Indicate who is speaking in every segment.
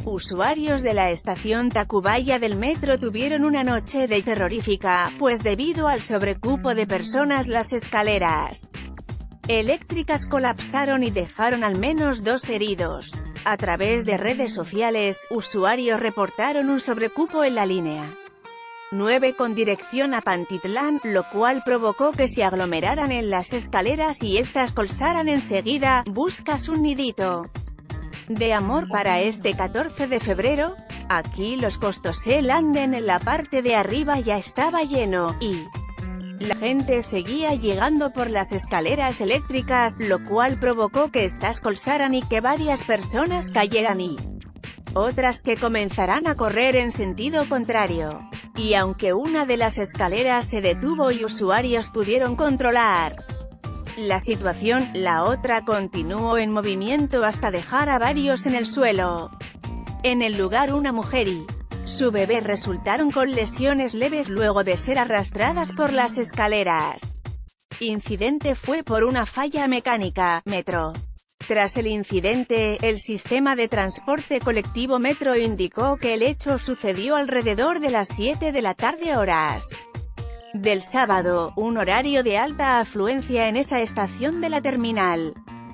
Speaker 1: Usuarios de la estación Tacubaya del metro tuvieron una noche de terrorífica, pues debido al sobrecupo de personas las escaleras eléctricas colapsaron y dejaron al menos 2 heridos. A través de redes sociales, usuarios reportaron un sobrecupo en la línea 9 con dirección a Pantitlán, lo cual provocó que se aglomeraran en las escaleras y estas colapsaran enseguida. ¿Buscas un nidito de amor para este 14 de febrero? Aquí los costos. El andén en la parte de arriba ya estaba lleno, y la gente seguía llegando por las escaleras eléctricas, lo cual provocó que estas colapsaran y que varias personas cayeran y otras que comenzaran a correr en sentido contrario. Y aunque una de las escaleras se detuvo y usuarios pudieron controlar la situación, la otra continuó en movimiento hasta dejar a varios en el suelo. En el lugar, una mujer y su bebé resultaron con lesiones leves luego de ser arrastradas por las escaleras. Incidente fue por una falla mecánica. Metro. Tras el incidente, el sistema de transporte colectivo Metro indicó que el hecho sucedió alrededor de las 7 de la tarde horas del sábado, un horario de alta afluencia en esa estación de la terminal.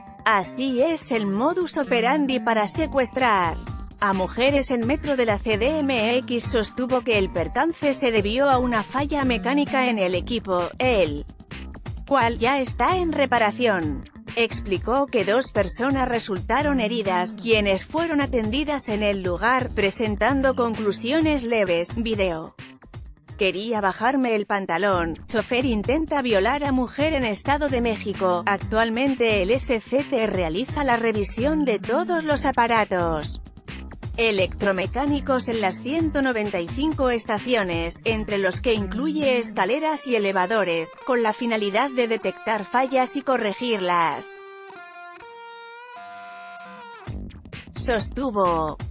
Speaker 1: Así es el modus operandi para secuestrar a mujeres en Metro de la CDMX. Sostuvo que el percance se debió a una falla mecánica en el equipo, el cual ya está en reparación. Explicó que 2 personas resultaron heridas, quienes fueron atendidas en el lugar, presentando conclusiones leves. Video. Quería bajarme el pantalón. Chofer intenta violar a mujer en Estado de México. Actualmente el SCT realiza la revisión de todos los aparatos electromecánicos en las 195 estaciones, entre los que incluye escaleras y elevadores, con la finalidad de detectar fallas y corregirlas, sostuvo.